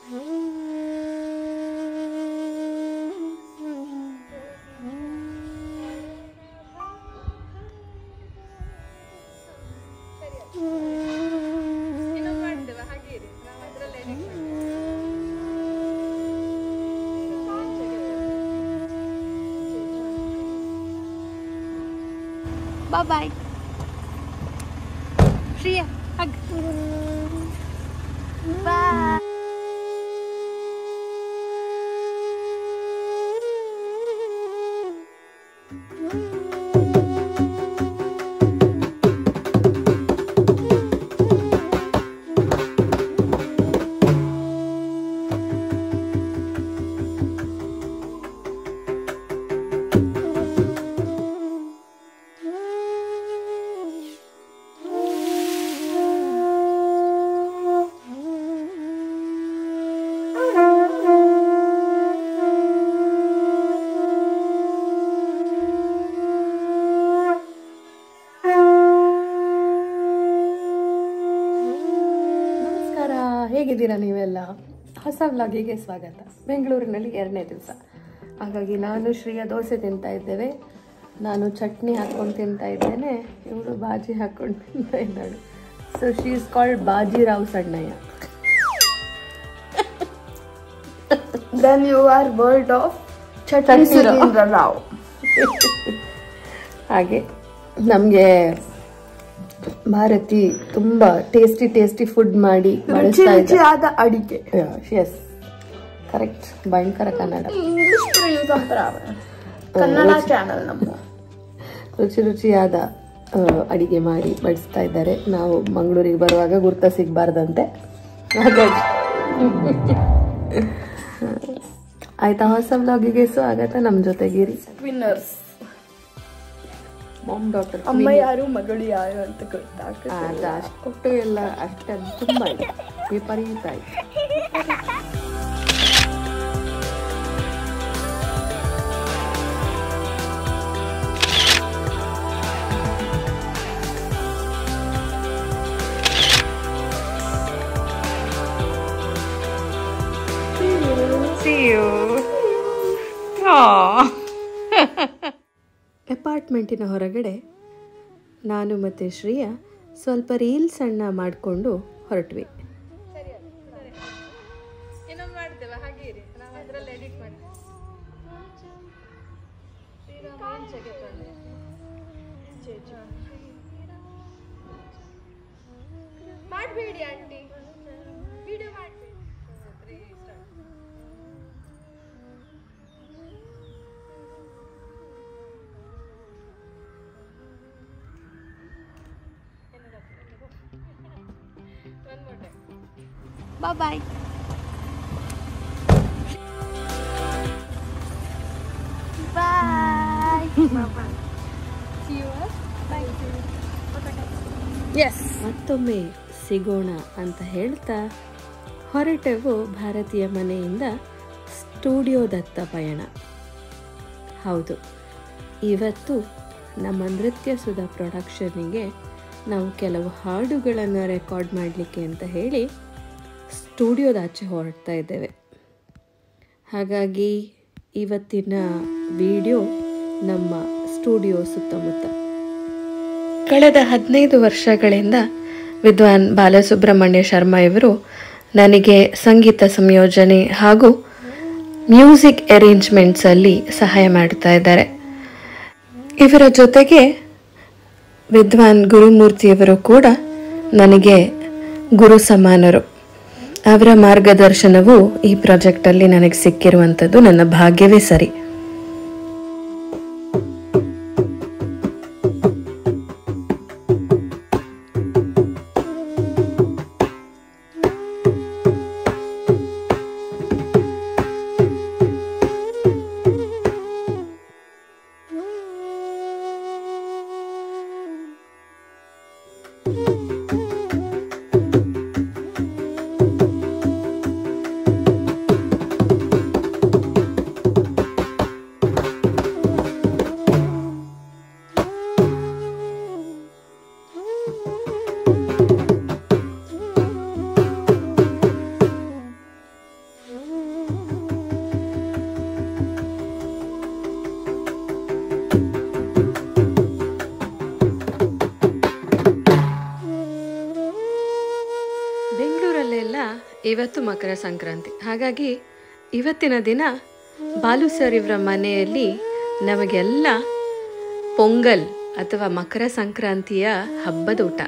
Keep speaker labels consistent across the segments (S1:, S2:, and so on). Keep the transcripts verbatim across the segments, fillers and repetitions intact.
S1: Bye bye. Shriya, hug. Bye.
S2: ಹೇಗಿದ್ದೀರಾ ನೀವೆಲ್ಲ? ಹೊಸ ವ್ಲಾಗಿಗೆ ಸ್ವಾಗತ. ಬೆಂಗಳೂರಿನಲ್ಲಿ ಎರಡನೇ ದಿವಸ, ಹಾಗಾಗಿ ನಾನು ಶ್ರೀಯ ದೋಸೆ ತಿಂತಾ ಇದ್ದೇವೆ. ನಾನು ಚಟ್ನಿ ಹಾಕ್ಕೊಂಡು ತಿಂತಾ ಇದ್ದೇನೆ, ಇವಳು ಬಾಜಿ ಹಾಕ್ಕೊಂಡು ತಿಂತಾ ಇದ್ದಾಳು. So she is called Bajirao Sannayya.
S1: Then you are word of chutney Surendra Rao.
S2: ಹಾಗೆ ನಮಗೆ ಭಾರತಿ ತುಂಬಾ ಟೇಸ್ಟಿ ಟೇಸ್ಟಿ ಫುಡ್ ಮಾಡಿ
S1: ರುಚಿಯಾದ ಅಡಿಗೆ.
S2: ಎಸ್ ಕರೆಕ್ಟ್, ಭಯಂಕರ ಕನ್ನಡ.
S1: ಇಂಗ್ಲಿಷ್ ಕನ್ನಡ ಚಾನಲ್ ನಮ್ಮ
S2: ರುಚಿ ರುಚಿಯಾದ ಅಡಿಗೆ ಮಾಡಿ ಬಡಿಸ್ತಾ ಇದ್ದಾರೆ. ನಾವು ಮಂಗಳೂರಿಗೆ ಬರುವಾಗ ಗುರ್ತ ಸಿಗಬಾರ್ದಂತೆ, ಹಾಗಾಗಿ ಆಯ್ತಾ. ಹೊಸ ವ್ಲಾಗಿಗೆ ಸ್ವಾಗತ. ನಮ್ಮ ಜೊತೆಗಿರಿ
S1: ವಿನ್ನರ್ಸ್.
S2: ಮಾಮ್ ಡಾಕ್ಟರ್
S1: ಅಮ್ಮ ಯಾರು ಮಗಳು ಯಾರು ಅಂತ ಗೊತ್ತಾಗ್ತದೆ.
S2: ಅಷ್ಟು ಎಲ್ಲ ಅಷ್ಟೇ ತುಂಬ ಇದೆ, ವಿಪರೀತ ಇದೆ. ಅಪಾರ್ಟ್ಮೆಂಟಿನ ಹೊರಗಡೆ ನಾನು ಮತ್ತು ಶ್ರೀಯ ಸ್ವಲ್ಪ ರೀಲ್ಸ್ ಅನ್ನ ಮಾಡಿಕೊಂಡು ಹೊರಟ್ವಿ.
S1: ಮಾಡಬೇಡಿ ಆಂಟಿ, ವಿಡಿಯೋ ಮಾಡಬೇಡಿ. Bye bye. Bye. Bye bye. See you. Bye.
S2: Yes. ಮತ್ತೊಮ್ಮೆ ಸಿಗೋಣ ಅಂತ ಹೇಳ್ತಾ ಹೊರಟೆವು ಭಾರತೀಯ ಮನೆಯಿಂದ ಸ್ಟುಡಿಯೋದತ್ತ ಪಯಣ. ಹೌದು, ಇವತ್ತು ನಮ್ಮ ನೃತ್ಯ ಸುಧಾ ಪ್ರೊಡಕ್ಷನಿಗೆ ನಾವು ಕೆಲವು ಹಾಡುಗಳನ್ನು ರೆಕಾರ್ಡ್ ಮಾಡಲಿಕ್ಕೆ ಅಂತ ಹೇಳಿ ಸ್ಟುಡಿಯೋದಾಚೆ ಹೊರಡ್ತಾ ಇದ್ದೇವೆ. ಹಾಗಾಗಿ ಇವತ್ತಿನ ವಿಡಿಯೋ ನಮ್ಮ ಸ್ಟುಡಿಯೋ ಸುತ್ತಮುತ್ತ. ಕಳೆದ ಹದಿನೈದು ವರ್ಷಗಳಿಂದ ವಿದ್ವಾನ್ ಬಾಲಸುಬ್ರಹ್ಮಣ್ಯ ಶರ್ಮಾ ಇವರು ನನಗೆ ಸಂಗೀತ ಸಂಯೋಜನೆ ಹಾಗೂ ಮ್ಯೂಸಿಕ್ ಅರೇಂಜ್ಮೆಂಟ್ಸಲ್ಲಿ ಸಹಾಯ ಮಾಡ್ತಾ ಇದ್ದಾರೆ. ಇವರ ಜೊತೆಗೆ ವಿದ್ವಾನ್ ಗುರುಮೂರ್ತಿಯವರು ಕೂಡ ನನಗೆ ಗುರು ಸಮಾನರು. ಅವರ ಮಾರ್ಗದರ್ಶನವು ಈ ಪ್ರಾಜೆಕ್ಟಲ್ಲಿ ನನಗೆ ಸಿಕ್ಕಿರುವಂಥದ್ದು ನನ್ನ ಭಾಗ್ಯವೇ ಸರಿ. ಬೆಂಗಳೂರಲ್ಲೆಲ್ಲ ಇವತ್ತು ಮಕರ ಸಂಕ್ರಾಂತಿ. ಹಾಗಾಗಿ ಇವತ್ತಿನ ದಿನ ಬಾಲು ಸರ್ ಇವರ ಮನೆಯಲ್ಲಿ ನಮಗೆಲ್ಲ ಪೊಂಗಲ್ ಅಥವಾ ಮಕರ ಸಂಕ್ರಾಂತಿಯ ಹಬ್ಬದ ಊಟ.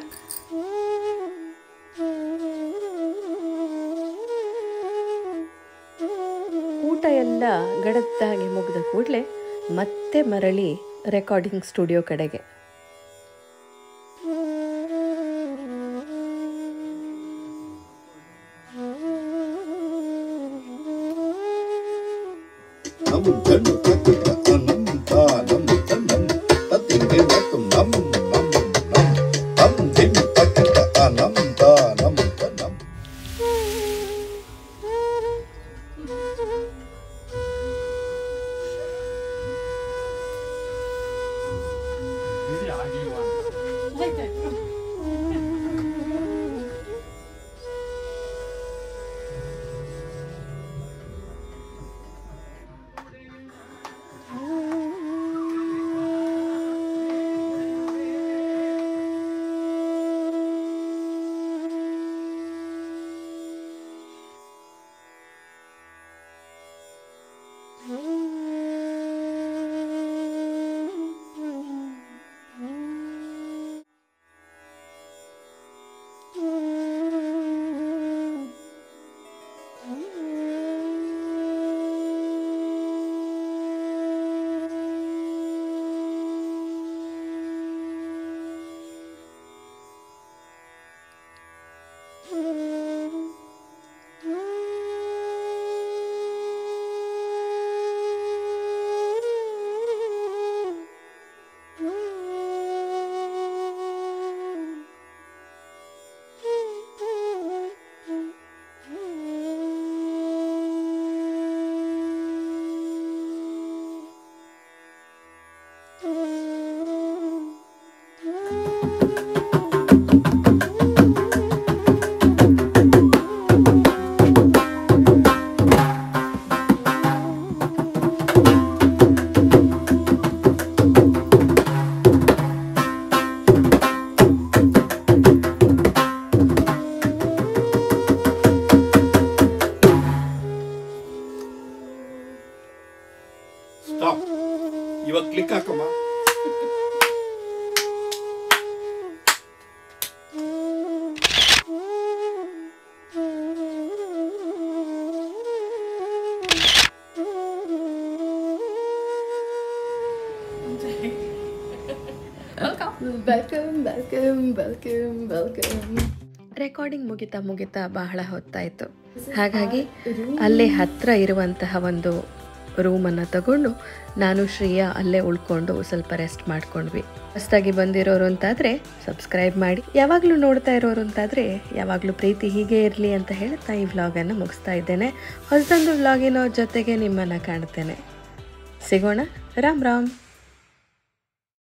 S2: ಊಟ ಎಲ್ಲ ಗಡದ್ದಾಗಿ ಮುಗಿದ ಕೂಡಲೇ ಮತ್ತೆ ಮರಳಿ ರೆಕಾರ್ಡಿಂಗ್ ಸ್ಟುಡಿಯೋ ಕಡೆಗೆ.
S3: ಇವಾಗ ಕ್ಲಿಕ್ ಹಾಕಮ್ಮ.
S1: Welcome welcome welcome welcome.
S2: Recording ಮುಗಿತಾ ಮುಗಿತಾ ಬಹಳ ಹೊತ್ತಾಯಿತು. ಹಾಗಾಗಿ ಅಲ್ಲೇ ಹತ್ತಿರ ಇರುವಂತಹ ಒಂದು ರೂಮನ್ನು ತಗೊಂಡು ನಾನು ಶ್ರೇಯಾ ಅಲ್ಲೇ ಉಳ್ಕೊಂಡು ಸ್ವಲ್ಪ ರೆಸ್ಟ್ ಮಾಡ್ಕೊಂಡ್ವಿ. ಹೊಸದಾಗಿ ಬಂದಿರೋರು ಅಂತಾದರೆ ಸಬ್ಸ್ಕ್ರೈಬ್ ಮಾಡಿ, ಯಾವಾಗಲೂ ನೋಡ್ತಾ ಇರೋರು ಅಂತಾದರೆ ಯಾವಾಗಲೂ ಪ್ರೀತಿ ಹೀಗೆ ಇರಲಿ ಅಂತ ಹೇಳ್ತಾ ಈ ವ್ಲಾಗನ್ನು ಮುಗಿಸ್ತಾ ಇದ್ದೇನೆ. ಹೊಸದೊಂದು ವ್ಲಾಗಿನ ಜೊತೆಗೆ ನಿಮ್ಮನ್ನು ಕಾಣ್ತೇನೆ. ಸಿಗೋಣ. ರಾಮ್ ರಾಮ್.